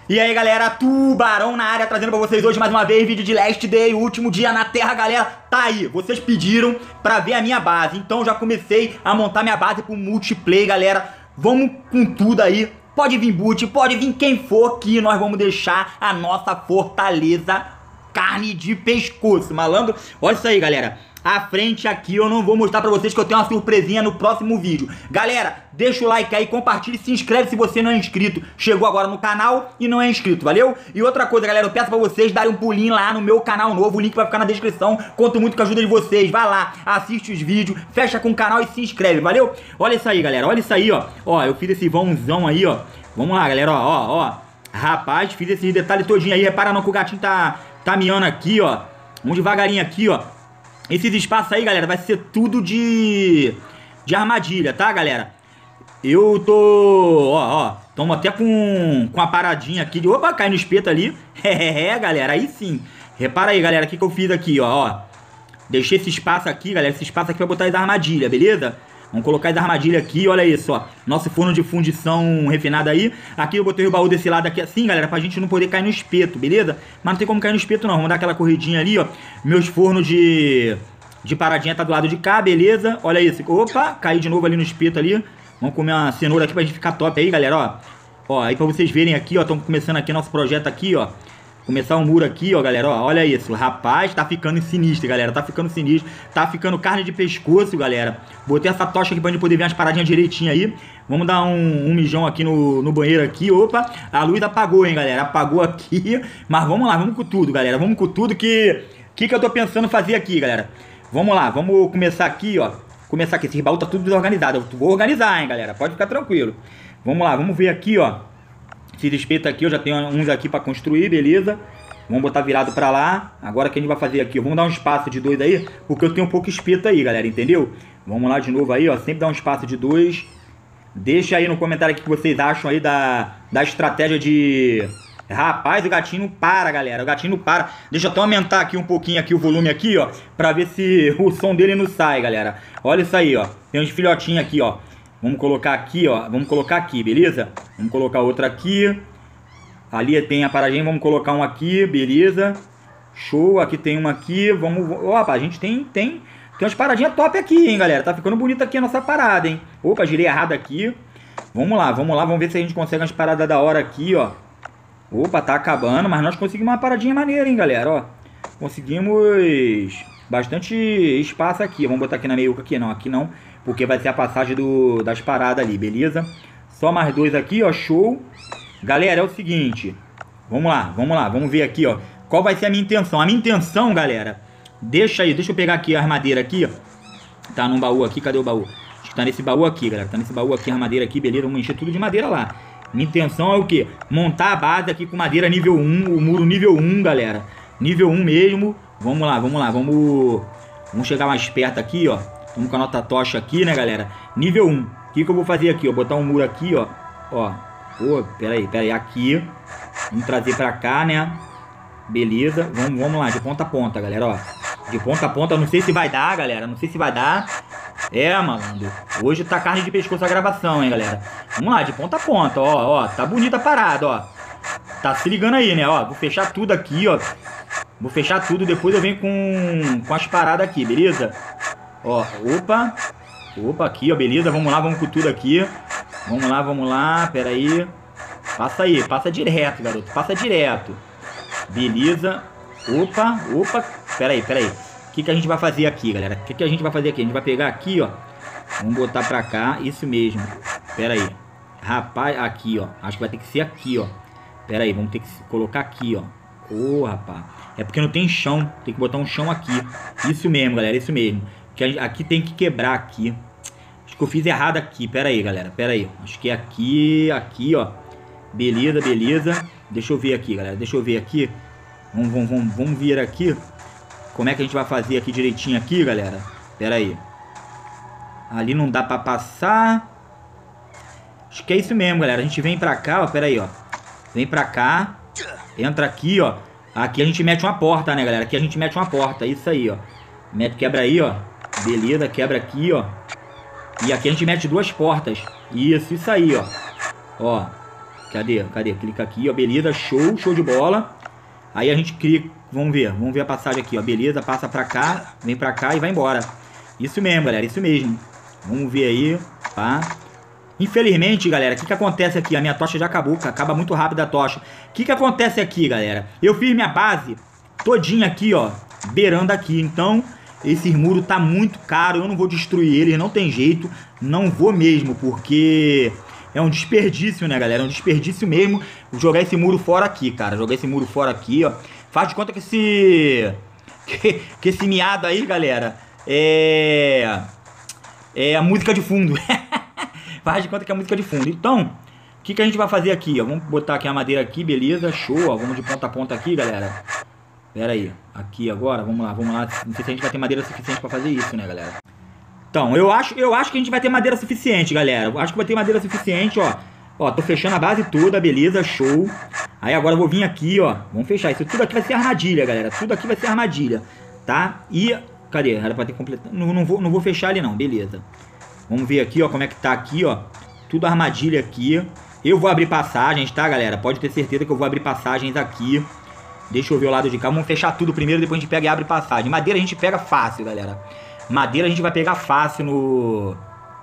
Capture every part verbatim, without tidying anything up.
E aí galera, Tubarão na área, trazendo pra vocês hoje mais uma vez vídeo de Last Day, último dia na Terra, galera. Tá aí, vocês pediram pra ver a minha base, então já comecei a montar minha base pro multiplayer, galera. Vamos com tudo aí, pode vir boot, pode vir quem for, que nós vamos deixar a nossa fortaleza carne de pescoço, malandro. Olha isso aí, galera. À frente aqui eu não vou mostrar pra vocês que eu tenho uma surpresinha no próximo vídeo. Galera, deixa o like aí, compartilha e se inscreve se você não é inscrito. Chegou agora no canal e não é inscrito, valeu? E outra coisa, galera, eu peço pra vocês darem um pulinho lá no meu canal novo. O link vai ficar na descrição. Conto muito com a ajuda de vocês. Vai lá, assiste os vídeos, fecha com o canal e se inscreve, valeu? Olha isso aí, galera, olha isso aí, ó. Ó, eu fiz esse vãozão aí, ó. Vamos lá, galera, ó, ó, ó. Rapaz, fiz esses detalhes todinho aí. Repara não que o gatinho tá, tá miando aqui, ó. Vamos devagarinho aqui, ó. Esses espaços aí, galera, vai ser tudo de, de armadilha, tá, galera? Eu tô, ó, ó, tamo até com, com a paradinha aqui de... Opa, cai no espeto ali. É, galera, aí sim. Repara aí, galera, o que que eu fiz aqui, ó, ó. Deixei esse espaço aqui, galera, esse espaço aqui pra botar as armadilhas, beleza? Vamos colocar as armadilhas aqui, olha isso, ó. Nosso forno de fundição refinado aí. Aqui eu botei o baú desse lado aqui assim, galera, pra gente não poder cair no espeto, beleza? Mas não tem como cair no espeto não, vamos dar aquela corridinha ali, ó. Meus fornos de, de paradinha tá do lado de cá, beleza? Olha isso, opa, caí de novo ali no espeto ali. Vamos comer uma cenoura aqui pra gente ficar top aí, galera, ó. Ó, aí pra vocês verem aqui, ó, estamos começando aqui nosso projeto aqui, ó. Começar um muro aqui, ó, galera, ó, olha isso. Rapaz, tá ficando sinistro, galera, tá ficando sinistro. Tá ficando carne de pescoço, galera. Botei essa tocha aqui pra gente poder ver as paradinhas direitinho aí. Vamos dar um, um mijão aqui no, no banheiro aqui. Opa, a luz apagou, hein, galera, apagou aqui. Mas vamos lá, vamos com tudo, galera. Vamos com tudo que... que que eu tô pensando fazer aqui, galera? Vamos lá, vamos começar aqui, ó. Começar aqui, esse baú tá tudo desorganizado. Eu vou organizar, hein, galera, pode ficar tranquilo. Vamos lá, vamos ver aqui, ó. Esse espeto aqui, eu já tenho uns aqui pra construir, beleza? Vamos botar virado pra lá. Agora o que a gente vai fazer aqui? Vamos dar um espaço de dois aí, porque eu tenho um pouco espeto aí, galera, entendeu? Vamos lá de novo aí, ó. Sempre dá um espaço de dois. Deixa aí no comentário o que vocês acham aí da, da estratégia de... Rapaz, o gatinho não para, galera. O gatinho não para. Deixa eu até aumentar aqui um pouquinho aqui o volume aqui, ó, pra ver se o som dele não sai, galera. Olha isso aí, ó. Tem uns filhotinhos aqui, ó. Vamos colocar aqui, ó. Vamos colocar aqui, beleza? Vamos colocar outra aqui. Ali tem a paradinha. Vamos colocar um aqui, beleza? Show. Aqui tem uma aqui. Vamos... Opa, a gente tem... Tem, tem umas paradinhas top aqui, hein, galera? Tá ficando bonita aqui a nossa parada, hein? Opa, girei errado aqui. Vamos lá, vamos lá. Vamos ver se a gente consegue umas paradas da hora aqui, ó. Opa, tá acabando. Mas nós conseguimos uma paradinha maneira, hein, galera? Ó. Conseguimos bastante espaço aqui. Vamos botar aqui na meiuca aqui. Não, aqui não. Porque vai ser a passagem do, das paradas ali, beleza? Só mais dois aqui, ó, show. Galera, é o seguinte. Vamos lá, vamos lá, vamos ver aqui, ó. Qual vai ser a minha intenção? A minha intenção, galera, deixa aí, deixa eu pegar aqui a armadeira aqui, ó. Tá num baú aqui, cadê o baú? Acho que tá nesse baú aqui, galera. Tá nesse baú aqui, a armadeira aqui, beleza? Vamos encher tudo de madeira lá. Minha intenção é o quê? Montar a base aqui com madeira nível um, o muro nível um, galera. Nível um mesmo. Vamos lá, vamos lá, vamos... Vamos chegar mais perto aqui, ó. Vamos com a nota tocha aqui, né, galera? Nível um. O que que eu vou fazer aqui, ó? Botar um muro aqui, ó. Ó. Pô, pera aí, pera aí. Aqui. Vamos trazer pra cá, né? Beleza. Vamos, vamos lá, de ponta a ponta, galera, ó. De ponta a ponta. Não sei se vai dar, galera. Não sei se vai dar. É, malandro. Hoje tá carne de pescoço a gravação, hein, galera? Vamos lá, de ponta a ponta, ó. Ó, tá bonita a parada, ó. Tá se ligando aí, né? Ó, vou fechar tudo aqui, ó. Vou fechar tudo. Depois eu venho com, com as paradas aqui, beleza? Ó, opa. Opa, aqui, ó, beleza. Vamos lá, vamos com tudo aqui. Vamos lá, vamos lá. Pera aí. Passa aí, passa direto, garoto. Passa direto. Beleza. Opa, opa. Pera aí, pera aí. O que que a gente vai fazer aqui, galera? O que que a gente vai fazer aqui? A gente vai pegar aqui, ó. Vamos botar pra cá. Isso mesmo. Pera aí. Rapaz, aqui, ó. Acho que vai ter que ser aqui, ó. Pera aí, vamos ter que colocar aqui, ó. Ô, rapaz. É porque não tem chão. Tem que botar um chão aqui. Isso mesmo, galera. Isso mesmo. Que aqui tem que quebrar aqui. Acho que eu fiz errado aqui. Pera aí, galera. Pera aí. Acho que é aqui, aqui, ó. Beleza, beleza. Deixa eu ver aqui, galera. Deixa eu ver aqui. Vamos, vamos, vamos, vamos vir aqui. Como é que a gente vai fazer aqui direitinho aqui, galera? Pera aí. Ali não dá pra passar. Acho que é isso mesmo, galera. A gente vem pra cá, ó. Pera aí, ó. Vem pra cá. Entra aqui, ó. Aqui a gente mete uma porta, né, galera? Aqui a gente mete uma porta. Isso aí, ó. Mete, quebra aí, ó. Beleza, quebra aqui, ó. E aqui a gente mete duas portas. Isso, isso aí, ó. Ó. Cadê? Cadê? Clica aqui, ó. Beleza, show, show de bola. Aí a gente clica, vamos ver, vamos ver a passagem aqui, ó. Beleza, passa pra cá, vem pra cá e vai embora. Isso mesmo, galera, isso mesmo. Vamos ver aí, tá? Infelizmente, galera, o que que acontece aqui? A minha tocha já acabou, acaba muito rápido a tocha. O que que acontece aqui, galera? Eu fiz minha base todinha aqui, ó, beirando aqui. Então, esse muro tá muito caro, eu não vou destruir ele, não tem jeito. Não vou mesmo, porque é um desperdício, né, galera? É um desperdício mesmo jogar esse muro fora aqui, cara. Jogar esse muro fora aqui, ó. Faz de conta que esse... Que, que esse miado aí, galera, é... É a música de fundo. Faz de conta que é a música de fundo. Então, o que que a gente vai fazer aqui, ó? Vamos botar aqui a madeira aqui, beleza, show, ó. Vamos de ponta a ponta aqui, galera. Pera aí, aqui agora, vamos lá, vamos lá. Não sei se a gente vai ter madeira suficiente pra fazer isso, né, galera? Então, eu acho, eu acho que a gente vai ter madeira suficiente, galera. Eu acho que vai ter madeira suficiente, ó. Ó, tô fechando a base toda, beleza, show. Aí agora eu vou vir aqui, ó. Vamos fechar. Isso tudo aqui vai ser armadilha, galera. Tudo aqui vai ser armadilha, tá? E... Cadê? Era pra ter completado. Não, não, vou, não vou fechar ali, não, beleza. Vamos ver aqui, ó, como é que tá aqui, ó. Tudo armadilha aqui. Eu vou abrir passagens, tá, galera? Pode ter certeza que eu vou abrir passagens aqui. Deixa eu ver o lado de cá. Vamos fechar tudo primeiro, depois a gente pega e abre passagem. Madeira a gente pega fácil, galera. Madeira a gente vai pegar fácil no...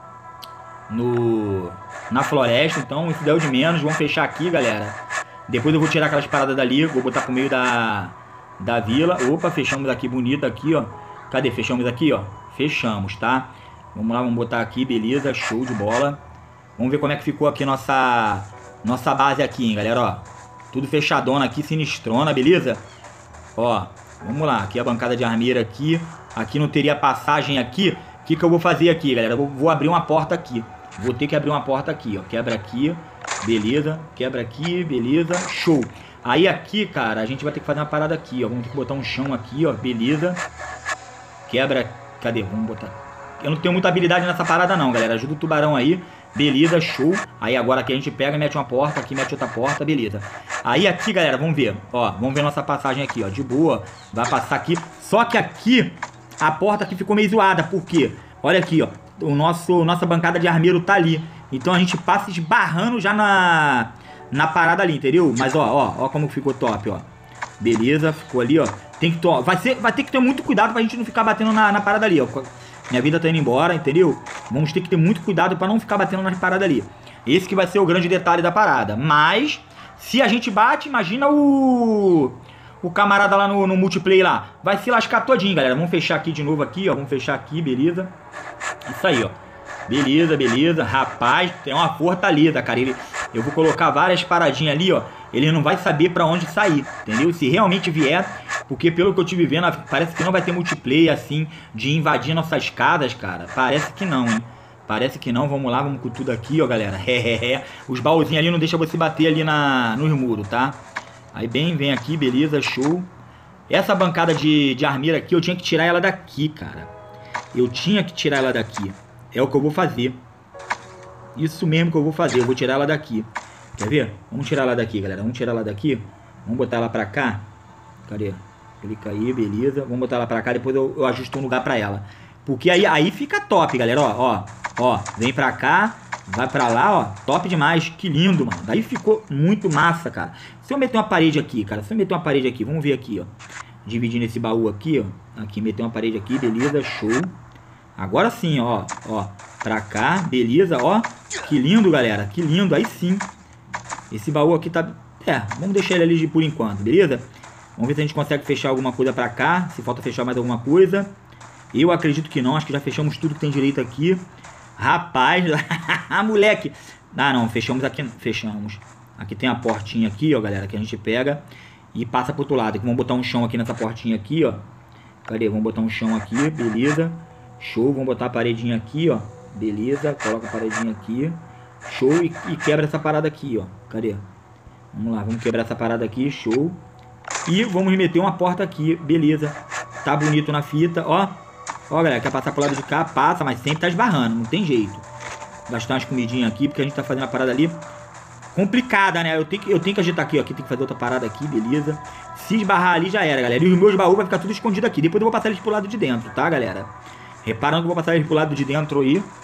No... Na floresta. Então, isso deu de menos. Vamos fechar aqui, galera. Depois eu vou tirar aquelas paradas dali. Vou botar pro meio da... Da vila. Opa, fechamos aqui bonito aqui, ó. Cadê? Fechamos aqui, ó. Fechamos, tá? Vamos lá, vamos botar aqui, beleza. Show de bola. Vamos ver como é que ficou aqui nossa... Nossa base aqui, hein, galera, ó. Tudo fechadona aqui, sinistrona, beleza? Ó, vamos lá. Aqui a bancada de armeira aqui. Aqui não teria passagem aqui. O que que eu vou fazer aqui, galera? Eu vou abrir uma porta aqui. Vou ter que abrir uma porta aqui, ó. Quebra aqui, beleza. Quebra aqui, beleza. Show. Aí aqui, cara, a gente vai ter que fazer uma parada aqui, ó. Vamos ter que botar um chão aqui, ó. Beleza. Quebra. Cadê? Vamos botar. Eu não tenho muita habilidade nessa parada não, galera. Ajuda o tubarão aí. Beleza, show. Aí agora aqui a gente pega e mete uma porta. Aqui mete outra porta, beleza. Aí aqui, galera, vamos ver. Ó, vamos ver nossa passagem aqui, ó. De boa. Vai passar aqui. Só que aqui, a porta aqui ficou meio zoada. Por quê? Olha aqui, ó. O nosso, nossa bancada de armeiro tá ali. Então a gente passa esbarrando já na... Na parada ali, entendeu? Mas ó, ó. Ó como ficou top, ó. Beleza, ficou ali, ó. Tem que to... vai, ser... vai ter que ter muito cuidado pra gente não ficar batendo na, na parada ali, ó. Minha vida tá indo embora, entendeu? Vamos ter que ter muito cuidado pra não ficar batendo nas paradas ali. Esse que vai ser o grande detalhe da parada. Mas, se a gente bate, imagina o... O camarada lá no, no multiplayer lá. Vai se lascar todinho, galera. Vamos fechar aqui de novo aqui, ó. Vamos fechar aqui, beleza. Isso aí, ó. Beleza, beleza. Rapaz, tem uma fortaleza, cara. Ele... Eu vou colocar várias paradinhas ali, ó. Ele não vai saber pra onde sair, entendeu? Se realmente vier, porque pelo que eu tive vendo, parece que não vai ter multiplayer, assim, de invadir nossas casas, cara. Parece que não, hein? Parece que não. Vamos lá, vamos com tudo aqui, ó, galera. Os baúzinhos ali não deixam você bater ali na, nos muros, tá? Aí bem, vem aqui, beleza, show. Essa bancada de, de armeira aqui, eu tinha que tirar ela daqui, cara. Eu tinha que tirar ela daqui. É o que eu vou fazer. Isso mesmo que eu vou fazer, eu vou tirar ela daqui. Quer ver? Vamos tirar ela daqui, galera. Vamos tirar ela daqui. Vamos botar ela pra cá. Cadê? Clica aí, beleza. Vamos botar ela pra cá, depois eu, eu ajusto um lugar pra ela. Porque aí, aí fica top, galera. Ó, ó, ó. Vem pra cá, vai pra lá, ó. Top demais. Que lindo, mano. Daí ficou muito massa, cara. Se eu meter uma parede aqui, cara. Se eu meter uma parede aqui, vamos ver aqui, ó. Dividindo esse baú aqui, ó. Aqui, meter uma parede aqui, beleza, show. Agora sim, ó, ó. Pra cá, beleza, ó. Que lindo, galera. Que lindo, aí sim. Esse baú aqui tá... É, vamos deixar ele ali por enquanto, beleza? Vamos ver se a gente consegue fechar alguma coisa pra cá. Se falta fechar mais alguma coisa. Eu acredito que não. Acho que já fechamos tudo que tem direito aqui. Rapaz, moleque. Ah, não. Fechamos aqui. Fechamos. Aqui tem a portinha aqui, ó, galera. Que a gente pega e passa pro outro lado. Aqui, vamos botar um chão aqui nessa portinha aqui, ó. Cadê? Vamos botar um chão aqui, beleza. Show. Vamos botar a paredinha aqui, ó. Beleza. Coloca a paredinha aqui. Show. E, e quebra essa parada aqui, ó. Cadê? Vamos lá. Vamos quebrar essa parada aqui. Show. E vamos meter uma porta aqui. Beleza. Tá bonito na fita, ó. Ó, galera, quer passar pro lado de cá, passa, mas sempre tá esbarrando, não tem jeito. Gastar umas comidinhas aqui, porque a gente tá fazendo a parada ali complicada, né? Eu tenho que, eu tenho que agitar aqui, ó. Aqui tem que fazer outra parada aqui, beleza. Se esbarrar ali, já era, galera. E os meus baús vai ficar tudo escondido aqui. Depois eu vou passar eles pro lado de dentro, tá, galera? Reparando que eu vou passar eles pro lado de dentro aí.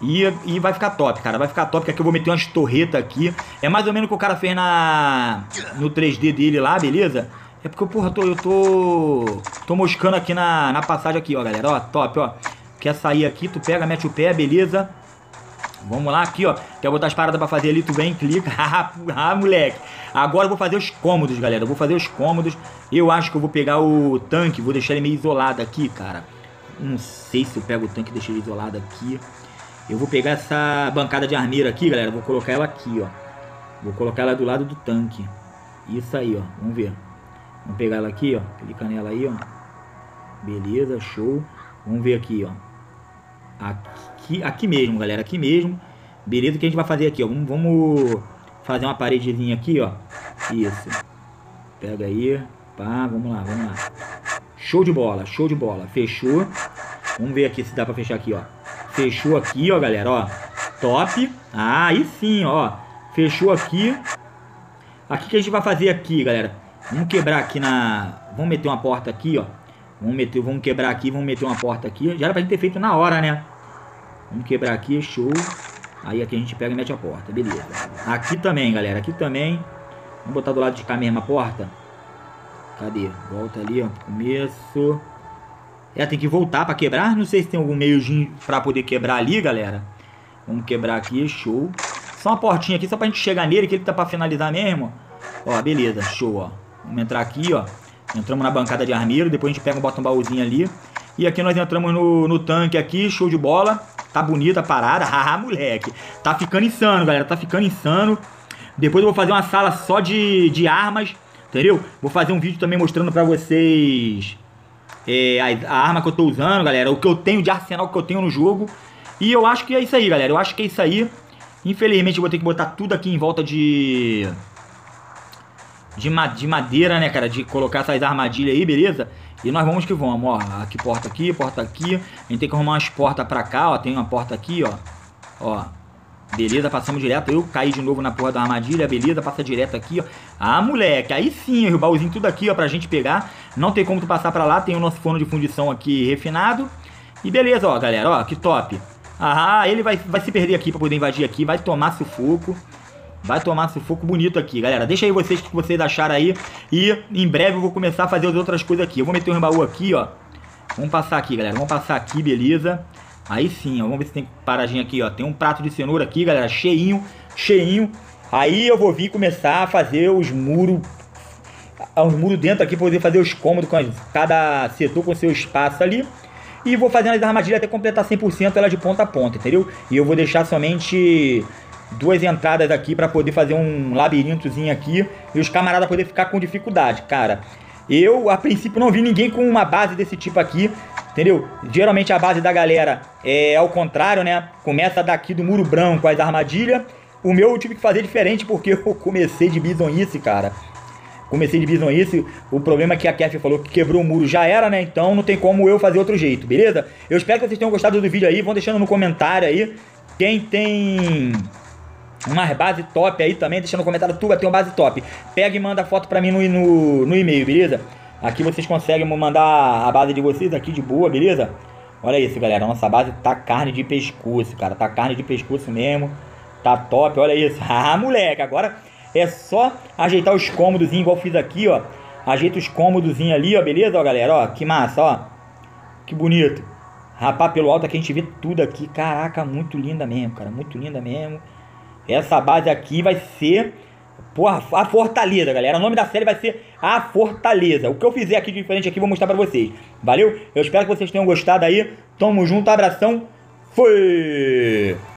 E, e vai ficar top, cara. Vai ficar top, que aqui eu vou meter umas torretas aqui. É mais ou menos o que o cara fez na no três D dele lá, beleza? É porque, porra, eu tô, eu tô, tô moscando aqui na, na passagem aqui, ó, galera. Ó, top, ó. Quer sair aqui, tu pega, mete o pé, beleza? Vamos lá, aqui, ó. Quer botar as paradas pra fazer ali, tu vem, clica. Ah, moleque. Agora eu vou fazer os cômodos, galera. Eu vou fazer os cômodos. Eu acho que eu vou pegar o tanque, vou deixar ele meio isolado aqui, cara. Não sei se eu pego o tanque e deixo ele isolado aqui. Eu vou pegar essa bancada de armeira aqui, galera. Vou colocar ela aqui, ó. Vou colocar ela do lado do tanque. Isso aí, ó. Vamos ver. Vamos pegar ela aqui, ó. Clica nela aí, ó. Beleza, show. Vamos ver aqui, ó. Aqui, aqui mesmo, galera. Aqui mesmo. Beleza, o que a gente vai fazer aqui, ó. Vamos, vamos fazer uma paredezinha aqui, ó. Isso. Pega aí. Pá, vamos lá, vamos lá. Show de bola, show de bola. Fechou. Vamos ver aqui se dá pra fechar aqui, ó. Fechou aqui, ó, galera, ó. Top. Ah, aí sim, ó. Fechou aqui. Aqui que a gente vai fazer aqui, galera. Vamos quebrar aqui na... Vamos meter uma porta aqui, ó. Vamos meter, vamos quebrar aqui, vamos meter uma porta aqui. Já era pra gente ter feito na hora, né? Vamos quebrar aqui, show. Aí aqui a gente pega e mete a porta, beleza. Aqui também, galera, aqui também. Vamos botar do lado de cá mesmo a porta. Cadê? Volta ali, ó, começo. É, tem que voltar pra quebrar. Não sei se tem algum meio pra poder quebrar ali, galera. Vamos quebrar aqui, show. Só uma portinha aqui, só pra gente chegar nele, que ele tá pra finalizar mesmo. Ó, beleza, show, ó. Vamos entrar aqui, ó. Entramos na bancada de armeiro, depois a gente pega e bota um baúzinho ali. E aqui nós entramos no, no tanque aqui, show de bola. Tá bonita a parada, haha, moleque. Tá ficando insano, galera, tá ficando insano. Depois eu vou fazer uma sala só de, de armas, entendeu? Vou fazer um vídeo também mostrando pra vocês é, a, a arma que eu tô usando, galera. O que eu tenho de arsenal que eu tenho no jogo. E eu acho que é isso aí, galera. Eu acho que é isso aí. Infelizmente eu vou ter que botar tudo aqui em volta de... De, ma de madeira, né, cara? De colocar essas armadilhas aí, beleza? E nós vamos que vamos, ó. Aqui, porta aqui, porta aqui. A gente tem que arrumar umas portas pra cá, ó. Tem uma porta aqui, ó. Ó. Beleza, passamos direto. Eu caí de novo na porra da armadilha, beleza? Passa direto aqui, ó. Ah, moleque. Aí sim, o baúzinho tudo aqui, ó, pra gente pegar. Não tem como tu passar pra lá. Tem o nosso forno de fundição aqui refinado. E beleza, ó, galera, ó. Que top. Ah, ele vai, vai se perder aqui pra poder invadir aqui. Vai tomar sufoco. Vai tomar sufoco bonito aqui, galera. Deixa aí vocês o que vocês acharam aí. E em breve eu vou começar a fazer as outras coisas aqui. Eu vou meter um baú aqui, ó. Vamos passar aqui, galera. Vamos passar aqui, beleza. Aí sim, ó. Vamos ver se tem paradinha aqui, ó. Tem um prato de cenoura aqui, galera. Cheinho, cheinho. Aí eu vou vir começar a fazer os muros. Os muros dentro aqui, poder fazer os cômodos com as, cada setor com seu espaço ali. E vou fazendo as armadilhas até completar cem por cento ela de ponta a ponta, entendeu? E eu vou deixar somente duas entradas aqui para poder fazer um labirintozinho aqui e os camaradas poder ficar com dificuldade, cara. Eu, a princípio, não vi ninguém com uma base desse tipo aqui, entendeu? Geralmente a base da galera é ao contrário, né? Começa daqui do muro branco as armadilhas. O meu eu tive que fazer diferente porque eu comecei de bizonhice, cara. Comecei de bizonhice. O problema é que a Kef falou que quebrou o muro já era, né? Então não tem como eu fazer outro jeito, beleza? Eu espero que vocês tenham gostado do vídeo aí. Vão deixando no comentário aí quem tem umas base top aí também, deixa no comentário, tu vai ter uma base top. Pega e manda foto pra mim no, no, no e-mail, beleza? Aqui vocês conseguem mandar a base de vocês aqui de boa, beleza? Olha isso, galera, nossa base tá carne de pescoço, cara, tá carne de pescoço mesmo. Tá top, olha isso. Ah, moleque, agora é só ajeitar os cômodos, igual eu fiz aqui, ó. Ajeita os cômodos ali, ó, beleza, ó, galera, ó, que massa, ó. Que bonito. Rapaz, pelo alto aqui a gente vê tudo aqui, caraca, muito linda mesmo, cara, muito linda mesmo. Essa base aqui vai ser, porra, a Fortaleza, galera. O nome da série vai ser A Fortaleza. O que eu fizer aqui de diferente aqui, vou mostrar pra vocês. Valeu? Eu espero que vocês tenham gostado aí. Tamo junto, abração. Fui!